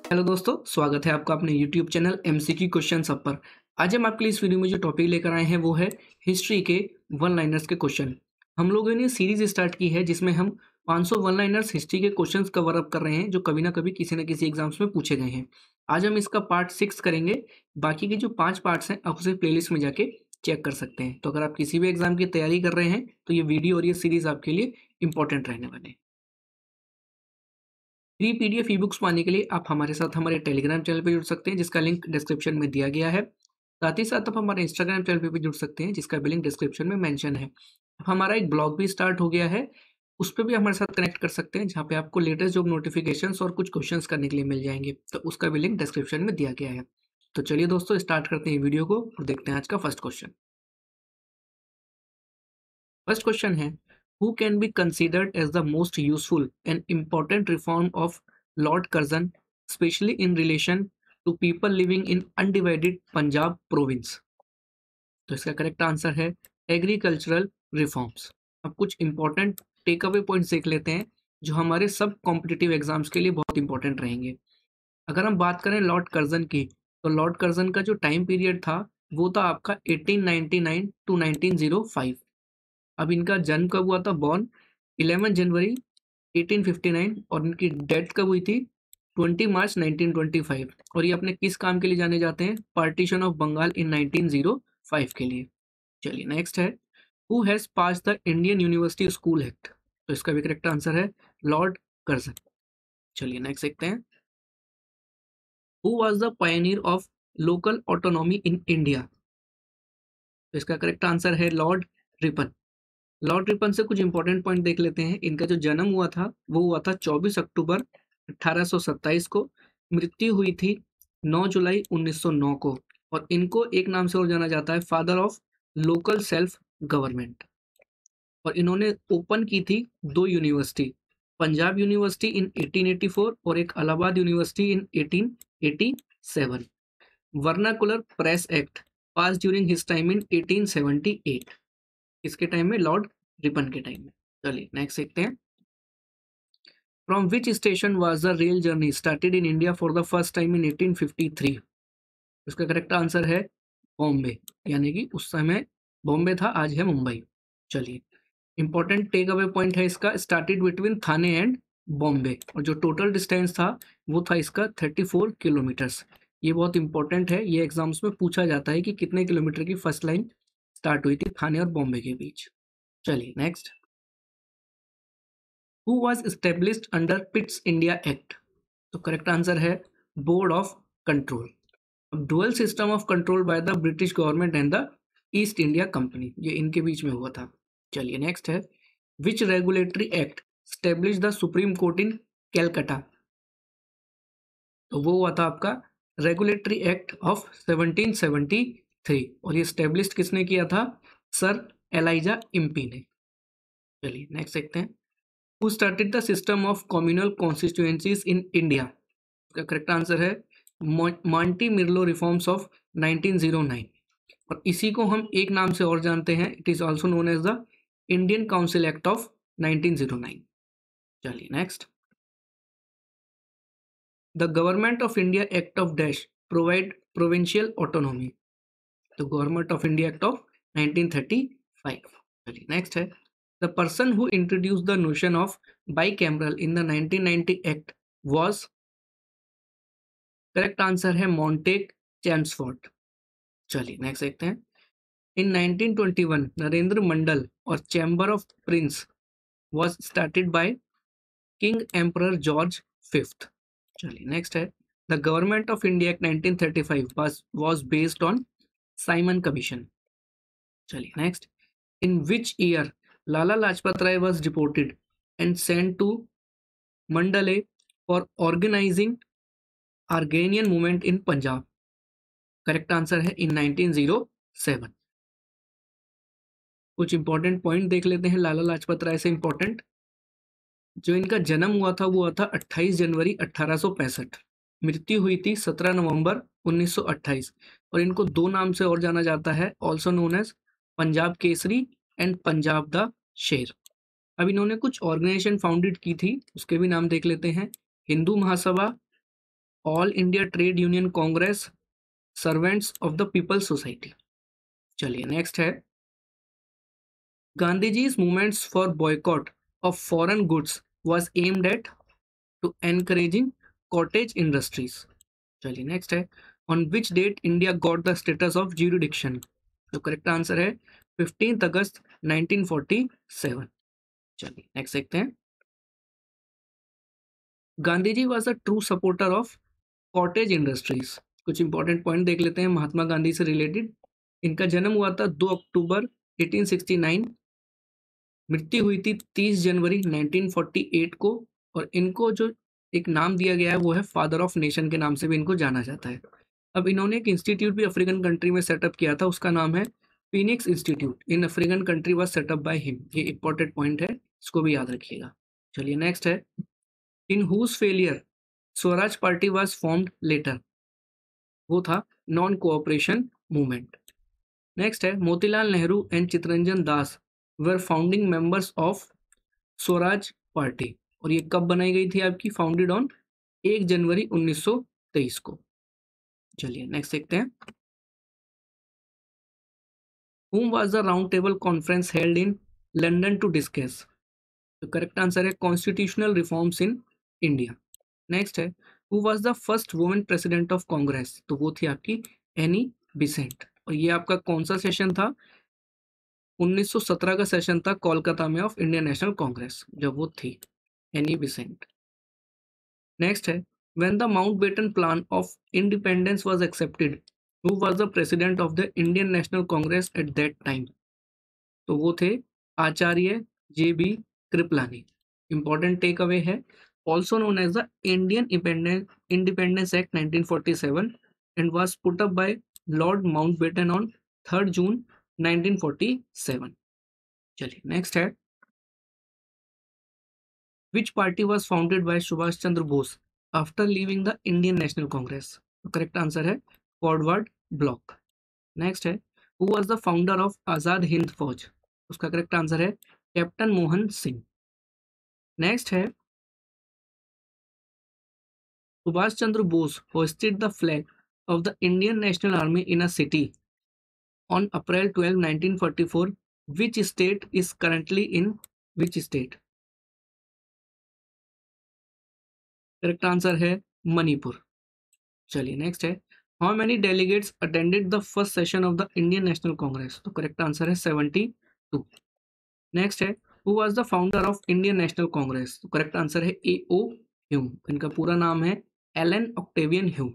Hello दोस्तों, स्वागत है आपका अपने YouTube चैनल एमसीक्यू क्वेश्चन सब पर। आज हम आपके लिए इस वीडियो में जो टॉपिक लेकर आए हैं वो है हिस्ट्री के वन लाइनर्स के क्वेश्चन। हम लोगों ने सीरीज स्टार्ट की है जिसमें हम 500 वन लाइनर्स हिस्ट्री के क्वेश्चंस कवर अप कर रहे हैं जो कभी ना कभी किसी न किसी एग्जाम्स में पूछे गए हैं। आज हम इसका पार्ट 6 करेंगे। बाकी के जो 5 पार्ट्स हैं आप उसे प्लेलिस्ट में जाके चेक कर सकते हैं। तो अगर आप किसी भी एग्जाम की तैयारी कर रहे हैं तो ये वीडियो और ये सीरीज आपके लिए इंपॉर्टेंट रहने वाले हैं। फ्री पीडीएफ ई बुक्स पाने के लिए आप हमारे साथ हमारे टेलीग्राम चैनल पर जुड़ सकते हैं जिसका लिंक डिस्क्रिप्शन में दिया गया है। साथ ही साथ आप हमारे इंस्टाग्राम चैनल पे भी जुड़ सकते हैं जिसका भी लिंक डिस्क्रिप्शन में मेंशन है। अब हमारा एक ब्लॉग भी स्टार्ट हो गया है, उस पर भी हमारे साथ कनेक्ट कर सकते हैं जहाँ पे आपको लेटेस्ट जॉब नोटिफिकेशंस और कुछ क्वेश्चंस करने के लिए मिल जाएंगे, तो उसका भी लिंक डिस्क्रिप्शन में दिया गया है। तो चलिए दोस्तों, स्टार्ट करते हैं वीडियो को और देखते हैं आज का फर्स्ट क्वेश्चन। फर्स्ट क्वेश्चन है, who can be considered as the most useful and important reform of Lord Curzon, specially in relation to people living in undivided Punjab province. तो इसका करेक्ट आंसर है एग्रीकल्चरल रिफॉर्म्स। अब कुछ इंपॉर्टेंट टेक अवे पॉइंट्स देख लेते हैं जो हमारे सब कॉम्पिटिटिव एग्जाम्स के लिए बहुत इंपॉर्टेंट रहेंगे। अगर हम बात करें लॉर्ड कर्जन की, तो लॉर्ड कर्जन का जो टाइम पीरियड था वो था आपका 1899 टू 1905। अब इनका जन्म कब हुआ था? बॉर्न 11 जनवरी 1859 और इनकी डेथ कब हुई थी? 20 मार्च 1925। और ये अपने किस काम के लिए जाने जाते हैं? पार्टीशन ऑफ बंगाल इन 1905 के लिए। चलिए नेक्स्ट है, who has pass the Indian university school act. तो इसका भी करेक्ट आंसर है लॉर्ड कर्जन। चलिए नेक्स्ट देखते हैं, who was the pioneer of local autonomy in India. तो इसका करेक्ट आंसर है लॉर्ड रिपन। लॉर्ड रिपन से कुछ इंपॉर्टेंट पॉइंट देख लेते हैं। इनका जो जन्म हुआ था वो हुआ था 24 अक्टूबर 1827 को। मृत्यु हुई थी 9 जुलाई 1909 को। और इनको एक नाम से और जाना जाता है father of local self government. और इन्होंने ओपन की थी दो यूनिवर्सिटी, पंजाब यूनिवर्सिटी इन 1884 और एक Allahabad university in 1887। Vernacular press act pass during his time in 1878। इसके टाइम में? लॉर्ड रिपन के टाइम में। चलिए नेक्स्ट देखते हैं, from which station was the rail journey started in India for the first time in 1853। इसका करेक्ट आंसर है बॉम्बे, यानी कि उस समय बॉम्बे था, आज है मुंबई। चलिए, इंपॉर्टेंट टेक अवे पॉइंट है इसका, started between Thane and Bombay. और जो टोटल डिस्टेंस था वो था इसका 34 किलोमीटर्स। ये बहुत इंपॉर्टेंट है, ये एग्जाम्स में पूछा जाता है कि कितने किलोमीटर की फर्स्ट लाइन स्टार्ट हुई थी थाने और बॉम्बे के बीच। चलिए next, who was established under Pitt's India act. तो करेक्ट आंसर है board of control. Dual system of control by the British government and the East India company, ये इनके बीच में हुआ था। चलिए नेक्स्ट है, which regulatory act establish the supreme court in Calcutta. तो वो हुआ था आपका रेगुलेटरी एक्ट ऑफ 1773। और ये स्टेब्लिश किसने किया था? सर एलाइजा इम्पी ने। चलिए नेक्स्ट देखते हैं, who started the system of communal constituencies in India. इसका करेक्ट आंसर है मॉन्टी मिर्लो रिफॉर्म्स ऑफ 1909। और इसी को हम एक नाम से और जानते हैं, it is also known as the Indian council act of 1909। चलिए next, the government of India act of dash provide provincial autonomy. तो government of India act of 1935। चलिए नेक्स्ट है, the person who introduce the notion of bicameral in the 1990 act वाज। Correct answer है Montagu Chelmsford. चलिए next देखते हैं, in 1921 Narendra Mandal और chamber of prince was started by King Emperor George V। चलिए next है, the government of India act 1935 was based on Simon commission. चलिए next, in which year Lala Lajpat Rai was deported and sent to Mandalay for organising आर्गेनियन movement in Punjab. Correct answer है in 1907। कुछ important point देख लेते हैं लाला लाजपत राय से इंपॉर्टेंट। जो इनका जन्म हुआ था वो हुआ था 28 जनवरी 1865। मृत्यु हुई थी 17 नवंबर 1928। और इनको दो नाम से और जाना जाता है, also known as Punjab Kesari and Punjab the Sher. अब इन्होंने कुछ ऑर्गेनाइजेशन फाउंडेड की थी, उसके भी नाम देख लेते हैं, Hindu Mahasabha all India trade union Congress, servants of the people's society. चलिए नेक्स्ट है, गांधीजी's movements for boycott of foreign goods was aimed at to encouraging cottage industries। चलिए नेक्स्ट है, on which date India got the status of jurisdiction. तो correct answer है 15 अगस्त 1947। चलिए next देखते हैं, Gandhiji was a true supporter of cottage industries. कुछ important point देख लेते हैं महात्मा गांधी से रिलेटेड। इनका जन्म हुआ था 2 अक्टूबर 1869, मृत्यु हुई थी 30 जनवरी 1948 को, और इनको जो एक नाम दिया गया है वो है फादर ऑफ नेशन के नाम से भी इनको जाना जाता है। अब इन्होंने एक इंस्टीट्यूट भी अफ्रीकन कंट्री में सेटअप किया था, उसका नाम है Phoenix institute in African country was set up by him. ये इंपॉर्टेंट पॉइंट है, इसको भी याद रखिएगा। चलिए नेक्स्ट है, in whose failure Swaraj party was formed later. वो था नॉन कोऑपरेशन मूवमेंट। नेक्स्ट है, Motilal Nehru and Chittaranjan Das were founding members of Swaraj party, और ये कब बनाई गई थी आपकी, फाउंडेड ऑन 1 जनवरी 1923 को। चलिए नेक्स्ट देखते हैं, whom was the round table conference held in London to discuss। तो करेक्ट आंसर है constitutional reforms in India. Next है, who was the first women president of Congress. तो वो थी आपकी एनी बिसेंट, और ये आपका कौन सा सेशन था, 1917 का सेशन था कोलकाता में ऑफ इंडियन नेशनल कांग्रेस, जब वो थी एनी बिसेंट। नेक्स्ट है, when the Mountbatten plan of independence was accepted, who was the president of the Indian national Congress at that time. तो वो थे Acharya J B Kripalani. Important take away है, also known as the Indian independence act 1947 and was put up by lord Mountbatten on 3 June 1947। चलिए next है, which party was founded by Subhash Chandra Bose after leaving the Indian national Congress. Correct answer है forward bloc. Next है, who was the founder of Azad Hind Fauj. उसका correct answer है captain Mohan Singh. Next है, Subhash Chandra Bose hosted the flag of the Indian national army in a city on April 12 1944, which state is currently in which state. Correct answer है मणिपुर। चलिए next है, how many delegates attended the first session of the Indian national Congress. तो correct answer है 72। Next है, who was the founder of Indian national Congress. तो correct answer है ए O Hume. इनका पूरा नाम है एलन ऑक्टेवियन ह्यूम।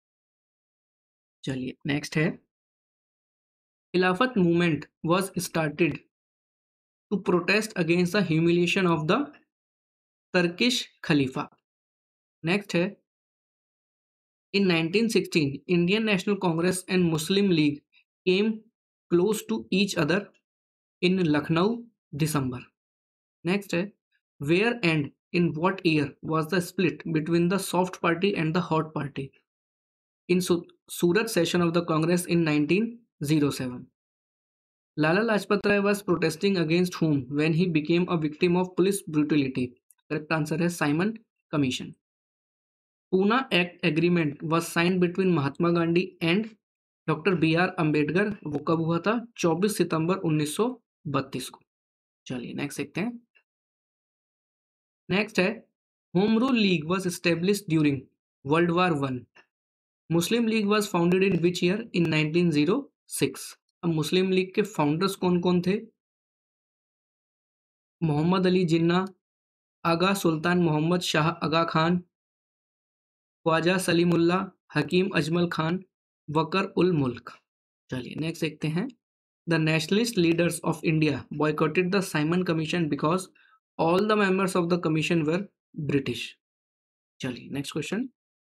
चलिए नेक्स्ट है, Khilafat movement was started to protest against the humiliation of the Turkish Khalifa. Next है, in 1916 Indian national Congress and Muslim league came close to each other in Lucknow December. Next है, where and in what year was the split between the soft party and the hot party in Surat session of the Congress in 1907। Lala Lajpat Rai was protesting against whom when he became a victim of police brutality। Correct answer है Simon Commission। Pune Act agreement was signed between Mahatma Gandhi and doctor B R Ambedkar. वो कब हुआ था, 24 सितंबर 1932 को। चलिए next देखते हैं, next है, home rule league was established during world war one. Muslim league was founded in which year, in 1906। अब मुस्लिम लीग के फाउंडर्स कौन कौन थे, मोहम्मद अली जिन्ना, आगा सुल्तान मोहम्मद शाह आगा खान, ख्वाजा सलीमुल्ला, हकीम अजमल खान, वकर उल मुल्क। चलिए नेक्स्ट देखते हैं, the nationalist leaders of India boycotted the Simon commission because all the members of the commission were British. चलिए next question,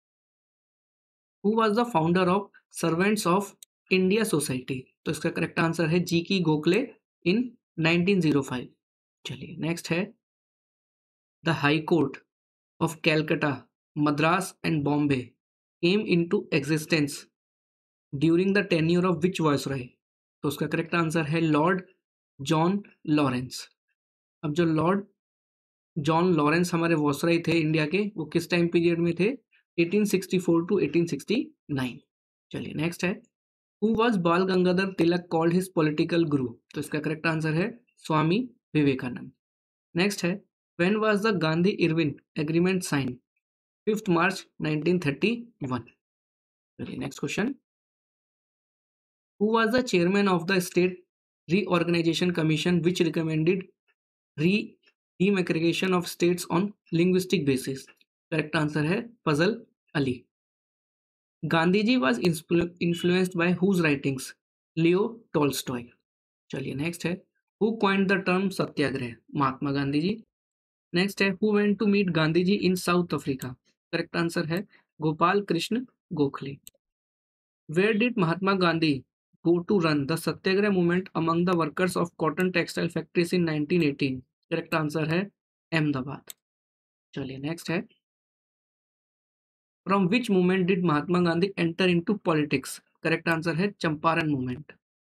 who was the founder of servants of India society. तो इसका correct answer है जी की गोखले इन 1905। चलिए next है, the high court of Calcutta, Madras and Bombay came into existence during the tenure of which viceroy। तो उसका correct answer है lord John Lawrence. अब जो लॉर्ड जॉन लॉरेंस हमारे वायसरॉय थे इंडिया के, वो किस टाइम पीरियड में थे, 1864 to 1869। चलिए नेक्स्ट है, who was Bal Gangadhar Tilak called his political guru? तो इसका करेक्ट आंसर है स्वामी विवेकानंद। नेक्स्ट है, when was the Gandhi Irwin agreement sign? 5th March 1931। चलिए next question, who was the chairman of the state reorganisation commission which recommended re demarcation of states on linguistic basis? Correct answer है Fazal Ali. Gandhiji was influenced by whose writings? Leo Tolstoy. चलिए next है, who coined the term Satyagraha? Mahatma Gandhi ji. Next है, who went to meet Gandhiji in South Africa? Correct answer है Gopal Krishna Gokhale. Where did Mahatma Gandhi go to run the satyagraha movement among the workers of cotton textile factories in 1918? Correct answer है अहमदाबाद। चलिए next है, from which movement did Mahatma Gandhi enter into politics? Correct answer है Champaran movement.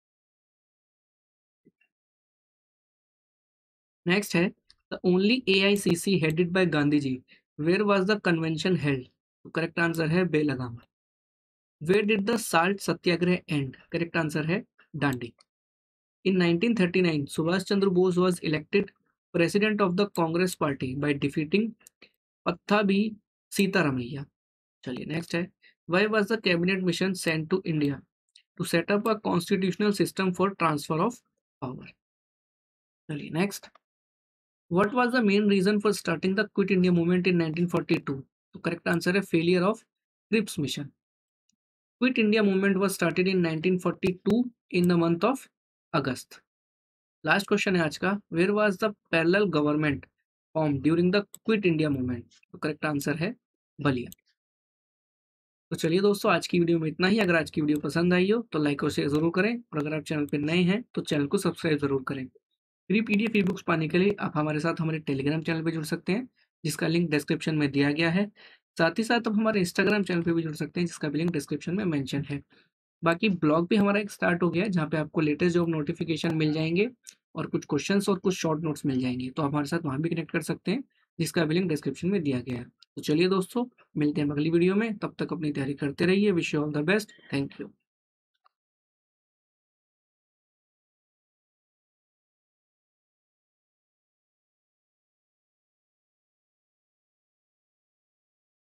Next है, the only AICC headed by Gandhi ji, where was the convention held? Correct answer है Belgaum. Where did the salt satyagraha end? Correct answer है Dandi. In 1939, Subhash Chandra Bose was elected president of the Congress Party by defeating Pattabhi Sitaramaiya। चलिए next है, why was the cabinet mission sent to India? To set up a constitutional system for transfer of power। चलिए next, what was the main reason for starting the Quit India movement in 1942? तो correct answer है failure of Cripps mission. Quit India movement was started in 1942 in the month of August। Last question है आज का, where was the parallel government form during the quit India movement? तो correct answer है बलिया। तो चलिए दोस्तों, आज की वीडियो में इतना ही। अगर आज की वीडियो पसंद आई हो तो लाइक और शेयर जरूर करें, और अगर आप चैनल पर नए हैं तो चैनल को सब्सक्राइब जरूर करें। फ्री पीडीएफ ई बुक्स पाने के लिए आप हमारे साथ हमारे टेलीग्राम चैनल पर जुड़ सकते हैं, जिसका लिंक डिस्क्रिप्शन में दिया गया है। साथ ही साथ आप हमारे इंस्टाग्राम चैनल पर भी जुड़ सकते हैं, जिसका भी लिंक डिस्क्रिप्शन में मेंशन है। बाकी ब्लॉग भी हमारा एक स्टार्ट हो गया है, जहाँ पे आपको लेटेस्ट जॉब नोटिफिकेशन मिल जाएंगे और कुछ क्वेश्चंस और कुछ शॉर्ट नोट्स मिल जाएंगे, तो आप हमारे साथ वहाँ भी कनेक्ट कर सकते हैं, जिसका भी लिंक डिस्क्रिप्शन में दिया गया है। तो चलिए दोस्तों, मिलते हैं अगली वीडियो में, तब तक अपनी तैयारी करते रहिए। Wish you all the best. Thank you.